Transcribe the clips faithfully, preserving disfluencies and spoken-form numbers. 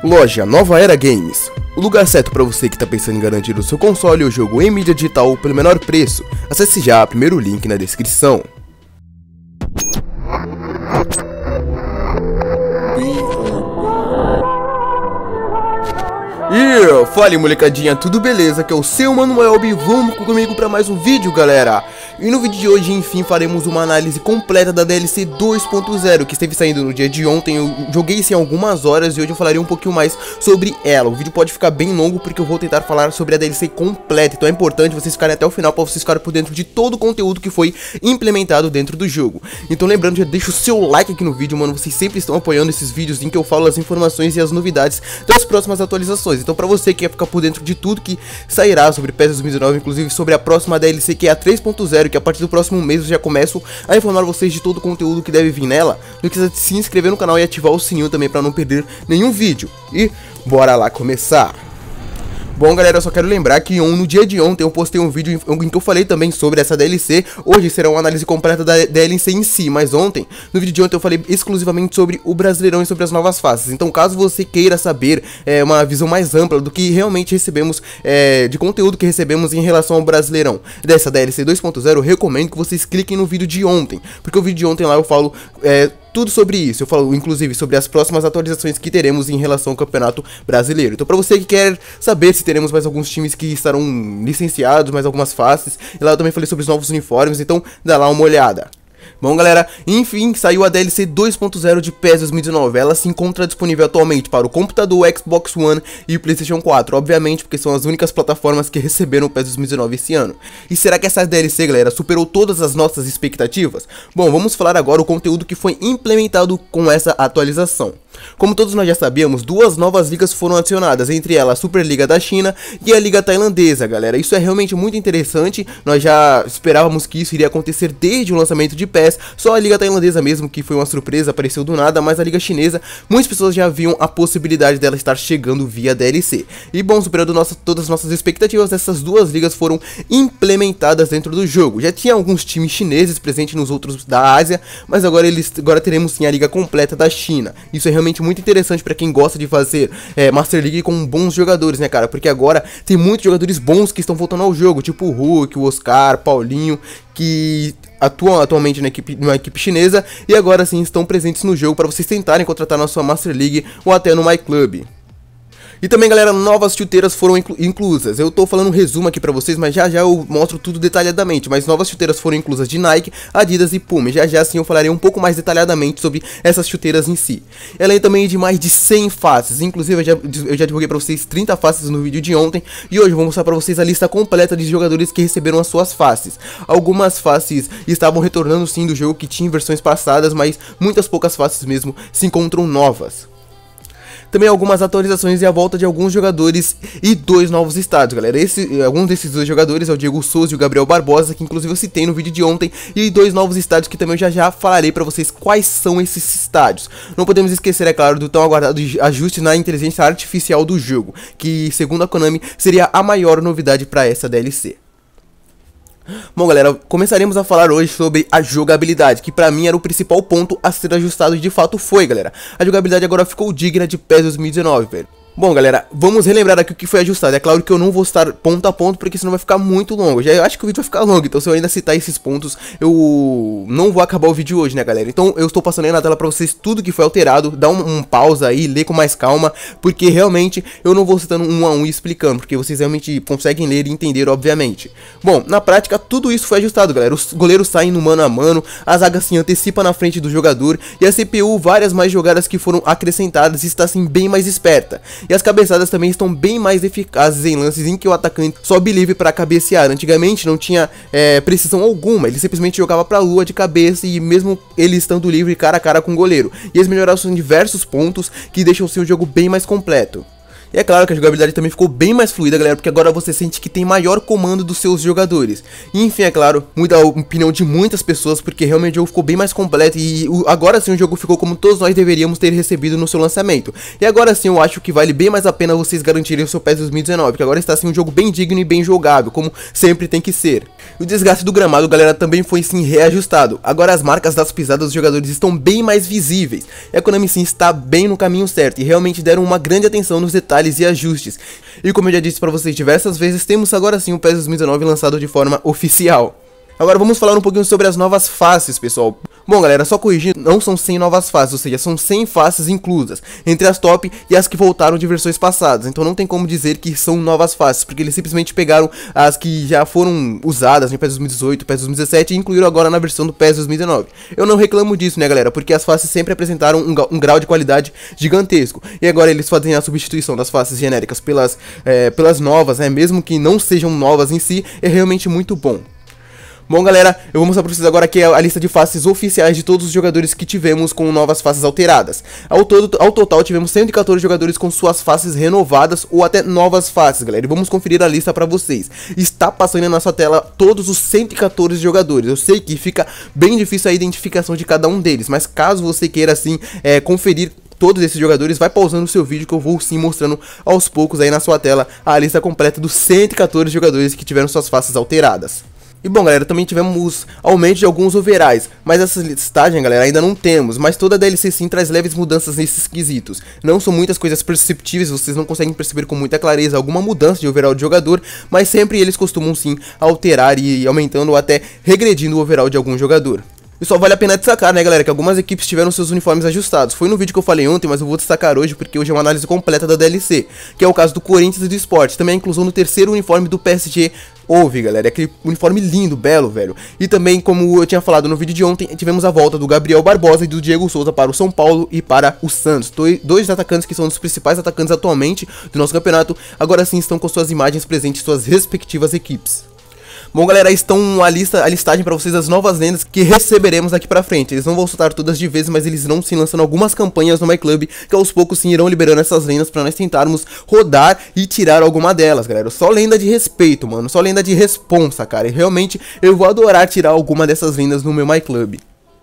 Loja Nova Era Games, o lugar certo para você que está pensando em garantir o seu console ou jogo em mídia digital pelo menor preço. Acesse já, primeiro link na descrição. E fala molecadinha, tudo beleza? Que é o seu Mano Elb, vamos comigo para mais um vídeo, galera. E no vídeo de hoje, enfim, faremos uma análise completa da D L C dois ponto zero, que esteve saindo no dia de ontem. Eu joguei isso em algumas horas e hoje eu falarei um pouquinho mais sobre ela. O vídeo pode ficar bem longo porque eu vou tentar falar sobre a D L C completa, então é importante vocês ficarem até o final para vocês ficarem por dentro de todo o conteúdo que foi implementado dentro do jogo. Então lembrando, já deixa o seu like aqui no vídeo, mano, vocês sempre estão apoiando esses vídeos em que eu falo as informações e as novidades das próximas atualizações. Então pra você que quer ficar por dentro de tudo que sairá sobre P E S dois mil e dezenove, inclusive sobre a próxima D L C, que é a três ponto zero, que a partir do próximo mês eu já começo a informar vocês de todo o conteúdo que deve vir nela, não esqueça de se inscrever no canal e ativar o sininho também para não perder nenhum vídeo. E bora lá começar! Bom, galera, eu só quero lembrar que no dia de ontem eu postei um vídeo em que eu falei também sobre essa D L C. Hoje será uma análise completa da D L C em si, mas ontem, no vídeo de ontem eu falei exclusivamente sobre o Brasileirão e sobre as novas faces. Então caso você queira saber é, uma visão mais ampla do que realmente recebemos, é, de conteúdo que recebemos em relação ao Brasileirão dessa D L C dois ponto zero, eu recomendo que vocês cliquem no vídeo de ontem, porque o vídeo de ontem lá eu falo é, tudo sobre isso. Eu falo inclusive sobre as próximas atualizações que teremos em relação ao Campeonato Brasileiro. Então pra você que quer saber se teremos mais alguns times que estarão licenciados, mais algumas faces, e lá eu também falei sobre os novos uniformes, então dá lá uma olhada. Bom, galera, enfim, saiu a D L C dois ponto zero de P E S dois mil e dezenove. Ela se encontra disponível atualmente para o computador, Xbox One e o PlayStation quatro, obviamente, porque são as únicas plataformas que receberam o P E S dois mil e dezenove esse ano. E será que essa D L C, galera, superou todas as nossas expectativas? Bom, vamos falar agora o conteúdo que foi implementado com essa atualização. Como todos nós já sabíamos, duas novas ligas foram adicionadas, entre elas a Superliga da China e a Liga Tailandesa, galera. Isso é realmente muito interessante, nós já esperávamos que isso iria acontecer desde o lançamento de P E S, só a Liga Tailandesa mesmo que foi uma surpresa, apareceu do nada, mas a Liga Chinesa, muitas pessoas já viam a possibilidade dela estar chegando via D L C. E bom, superando nossa, todas as nossas expectativas, essas duas ligas foram implementadas dentro do jogo. Já tinha alguns times chineses presentes nos outros da Ásia, mas agora, eles, agora teremos sim a liga completa da China. Isso é realmente muito interessante pra quem gosta de fazer é, Master League com bons jogadores, né, cara? Porque agora tem muitos jogadores bons que estão voltando ao jogo, tipo o Hulk, o Oscar, Paulinho, que atuam atualmente na equipe, numa equipe chinesa e agora sim estão presentes no jogo para vocês tentarem contratar na sua Master League ou até no MyClub. E também, galera, novas chuteiras foram inclu inclusas. Eu tô falando um resumo aqui pra vocês, mas já já eu mostro tudo detalhadamente. Mas novas chuteiras foram inclusas de Nike, Adidas e Puma. Já já sim eu falarei um pouco mais detalhadamente sobre essas chuteiras em si. Ela é também de mais de cem faces. Inclusive eu já, eu já divulguei pra vocês trinta faces no vídeo de ontem. E hoje eu vou mostrar pra vocês a lista completa de jogadores que receberam as suas faces. Algumas faces estavam retornando sim do jogo que tinha em versões passadas, mas muitas poucas faces mesmo se encontram novas. Também algumas atualizações e a volta de alguns jogadores e dois novos estádios, galera. Esse, alguns desses dois jogadores é o Diego Souza e o Gabriel Barbosa, que inclusive eu citei no vídeo de ontem, e dois novos estádios que também eu já já falarei pra vocês quais são esses estádios. Não podemos esquecer, é claro, do tão aguardado ajuste na inteligência artificial do jogo, que segundo a Konami seria a maior novidade pra essa D L C. Bom, galera, começaremos a falar hoje sobre a jogabilidade, que pra mim era o principal ponto a ser ajustado e de fato foi, galera. A jogabilidade agora ficou digna de P E S dois mil e dezenove, velho. Bom, galera, vamos relembrar aqui o que foi ajustado. É claro que eu não vou estar ponto a ponto, porque senão vai ficar muito longo. Já eu acho que o vídeo vai ficar longo, então se eu ainda citar esses pontos, eu não vou acabar o vídeo hoje, né, galera? Então eu estou passando aí na tela pra vocês tudo que foi alterado. Dá um, um pausa aí, lê com mais calma, porque realmente eu não vou citando um a um e explicando, porque vocês realmente conseguem ler e entender, obviamente. Bom, na prática, tudo isso foi ajustado, galera. Os goleiros saem no mano a mano, a zaga se antecipa na frente do jogador, e a C P U, várias mais jogadas que foram acrescentadas, está assim bem mais esperta. E as cabeçadas também estão bem mais eficazes em lances em que o atacante sobe livre para cabecear. Antigamente não tinha é, precisão alguma, ele simplesmente jogava pra lua de cabeça e mesmo ele estando livre cara a cara com o goleiro. E eles melhoraram em diversos pontos que deixam o seu jogo bem mais completo. E é claro que a jogabilidade também ficou bem mais fluida, galera, porque agora você sente que tem maior comando dos seus jogadores. E enfim, é claro, muda a opinião de muitas pessoas, porque realmente o jogo ficou bem mais completo e o, agora sim o jogo ficou como todos nós deveríamos ter recebido no seu lançamento. E agora sim eu acho que vale bem mais a pena vocês garantirem o seu PES dois mil e dezenove, porque agora está assim um jogo bem digno e bem jogável, como sempre tem que ser. O desgaste do gramado, galera, também foi sim reajustado. Agora as marcas das pisadas dos jogadores estão bem mais visíveis. E a Konami sim está bem no caminho certo e realmente deram uma grande atenção nos detalhes e ajustes. E como eu já disse pra vocês diversas vezes, temos agora sim o PES dois mil e dezenove lançado de forma oficial. Agora vamos falar um pouquinho sobre as novas faces, pessoal. Bom, galera, só corrigindo, não são cem novas faces, ou seja, são cem faces inclusas, entre as top e as que voltaram de versões passadas. Então não tem como dizer que são novas faces, porque eles simplesmente pegaram as que já foram usadas no PES dois mil e dezoito, PES dois mil e dezessete e incluíram agora na versão do PES dois mil e dezenove. Eu não reclamo disso, né, galera, porque as faces sempre apresentaram um, um grau de qualidade gigantesco. E agora eles fazem a substituição das faces genéricas pelas, é, pelas novas, né, mesmo que não sejam novas em si, é realmente muito bom. Bom, galera, eu vou mostrar pra vocês agora aqui a lista de faces oficiais de todos os jogadores que tivemos com novas faces alteradas. Ao, todo, ao total tivemos cento e quatorze jogadores com suas faces renovadas ou até novas faces, galera. E vamos conferir a lista pra vocês. Está passando na sua tela todos os cento e quatorze jogadores. Eu sei que fica bem difícil a identificação de cada um deles, mas caso você queira assim é, conferir todos esses jogadores, vai pausando o seu vídeo que eu vou sim mostrando aos poucos aí na sua tela a lista completa dos cento e quatorze jogadores que tiveram suas faces alteradas. E bom, galera, também tivemos aumento de alguns overalls, mas essa listagem, galera, ainda não temos, mas toda a D L C sim traz leves mudanças nesses quesitos. Não são muitas coisas perceptíveis, vocês não conseguem perceber com muita clareza alguma mudança de overall de jogador, mas sempre eles costumam sim alterar e aumentando ou até regredindo o overall de algum jogador. E só vale a pena destacar, né, galera, que algumas equipes tiveram seus uniformes ajustados. Foi no vídeo que eu falei ontem, mas eu vou destacar hoje porque hoje é uma análise completa da D L C, que é o caso do Corinthians e do Sport. Também a inclusão do terceiro uniforme do P S G houve, galera, é aquele uniforme lindo, belo, velho. E também, como eu tinha falado no vídeo de ontem, tivemos a volta do Gabriel Barbosa e do Diego Souza para o São Paulo e para o Santos. Dois atacantes que são dos principais atacantes atualmente do nosso campeonato, agora sim estão com suas imagens presentes em suas respectivas equipes. Bom, galera, aí estão a, lista, a listagem pra vocês das novas lendas que receberemos daqui pra frente. Eles não vão soltar todas de vez, mas eles irão sim lançando algumas campanhas no MyClub, que aos poucos sim irão liberando essas lendas pra nós tentarmos rodar e tirar alguma delas, galera. Só lenda de respeito, mano, só lenda de responsa, cara. E realmente eu vou adorar tirar alguma dessas lendas no meu MyClub.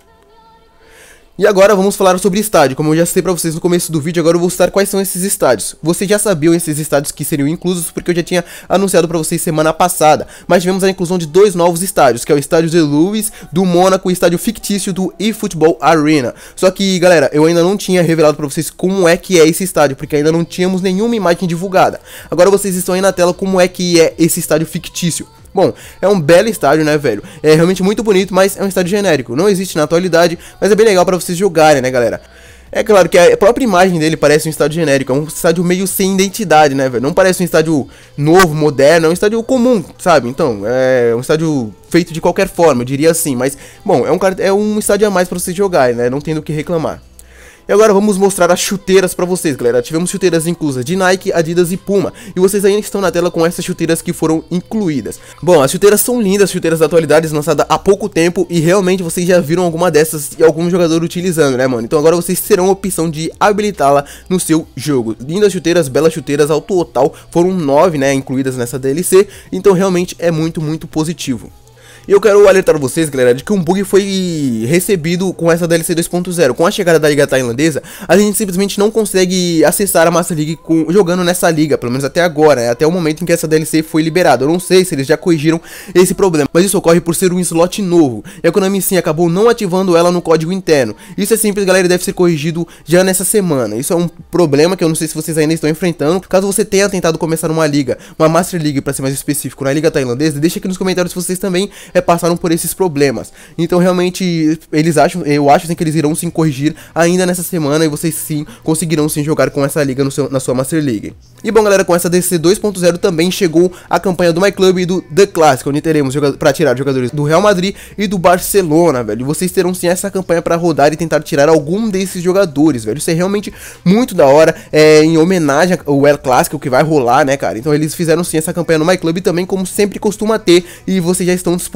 E agora vamos falar sobre estádio. Como eu já citei pra vocês no começo do vídeo, agora eu vou citar quais são esses estádios. Vocês já sabiam esses estádios que seriam inclusos, porque eu já tinha anunciado pra vocês semana passada. Mas tivemos a inclusão de dois novos estádios, que é o estádio de Lewis, do Mônaco, e o estádio fictício do eFootball Arena. Só que, galera, eu ainda não tinha revelado pra vocês como é que é esse estádio, porque ainda não tínhamos nenhuma imagem divulgada. Agora vocês estão aí na tela como é que é esse estádio fictício. Bom, é um belo estádio, né, velho? É realmente muito bonito, mas é um estádio genérico. Não existe na atualidade, mas é bem legal pra vocês jogarem, né, galera? É claro que a própria imagem dele parece um estádio genérico. É um estádio meio sem identidade, né, velho? Não parece um estádio novo, moderno. É um estádio comum, sabe? Então, é um estádio feito de qualquer forma, eu diria assim. Mas, bom, é um, é um estádio a mais pra vocês jogarem, né? Não tendo o que reclamar. E agora vamos mostrar as chuteiras pra vocês, galera. Tivemos chuteiras inclusas de Nike, Adidas e Puma. E vocês ainda estão na tela com essas chuteiras que foram incluídas. Bom, as chuteiras são lindas, chuteiras da atualidade, lançadas há pouco tempo. E realmente vocês já viram alguma dessas e algum jogador utilizando, né, mano? Então agora vocês terão a opção de habilitá-la no seu jogo. Lindas chuteiras, belas chuteiras, ao total foram nove, né, incluídas nessa D L C. Então realmente é muito, muito positivo. E eu quero alertar vocês, galera, de que um bug foi recebido com essa D L C dois ponto zero. Com a chegada da liga tailandesa, a gente simplesmente não consegue acessar a Master League com, jogando nessa liga, pelo menos até agora, né? Até o momento em que essa D L C foi liberada. Eu não sei se eles já corrigiram esse problema, mas isso ocorre por ser um slot novo. E a Konami sim acabou não ativando ela no código interno. Isso é simples, galera, e deve ser corrigido já nessa semana. Isso é um problema que eu não sei se vocês ainda estão enfrentando. Caso você tenha tentado começar uma liga, uma Master League para ser mais específico, na liga tailandesa, deixa aqui nos comentários se vocês também é, passaram por esses problemas. Então realmente eles acham, eu acho assim, que eles irão sim corrigir ainda nessa semana e vocês sim conseguirão sim jogar com essa liga no seu, na sua Master League. E bom, galera, com essa D L C dois ponto zero também chegou a campanha do MyClub e do The Classic, onde teremos para tirar jogadores do Real Madrid e do Barcelona, velho. E vocês terão sim essa campanha para rodar e tentar tirar algum desses jogadores, velho. Isso é realmente muito da hora, é em homenagem ao El Clássico que vai rolar, né, cara? Então eles fizeram sim essa campanha no MyClub também, como sempre costuma ter, e vocês já estão disponíveis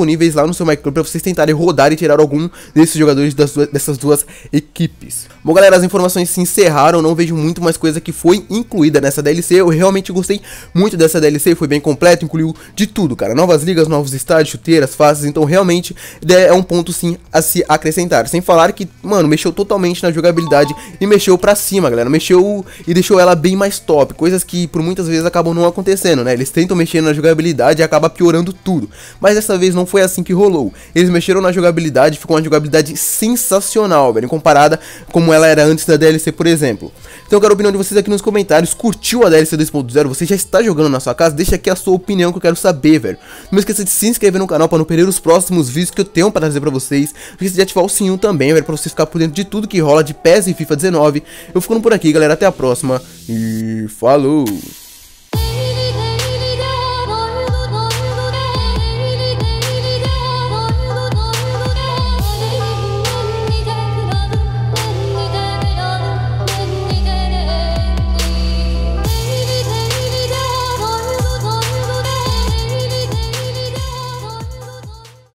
disponíveis lá no seu MyClub pra vocês tentarem rodar e tirar algum desses jogadores das duas, dessas duas equipes. Bom, galera, as informações se encerraram, não vejo muito mais coisa que foi incluída nessa D L C. Eu realmente gostei muito dessa D L C, foi bem completa, incluiu de tudo, cara. Novas ligas, novos estádios, chuteiras, fases, então realmente é um ponto sim a se acrescentar. Sem falar que, mano, mexeu totalmente na jogabilidade e mexeu pra cima, galera. Mexeu e deixou ela bem mais top, coisas que por muitas vezes acabam não acontecendo, né? Eles tentam mexer na jogabilidade e acaba piorando tudo, mas dessa vez não foi assim que rolou. Eles mexeram na jogabilidade, ficou uma jogabilidade sensacional, velho, comparada como ela era antes da D L C, por exemplo. Então eu quero a opinião de vocês aqui nos comentários. Curtiu a D L C dois ponto zero? Você já está jogando na sua casa? Deixa aqui a sua opinião que eu quero saber, velho. Não esqueça de se inscrever no canal para não perder os próximos vídeos que eu tenho para trazer para vocês. Não esqueça de ativar o sininho também, velho, para você ficar por dentro de tudo que rola de P E S e FIFA dezenove. Eu fico por aqui, galera, até a próxima e falou!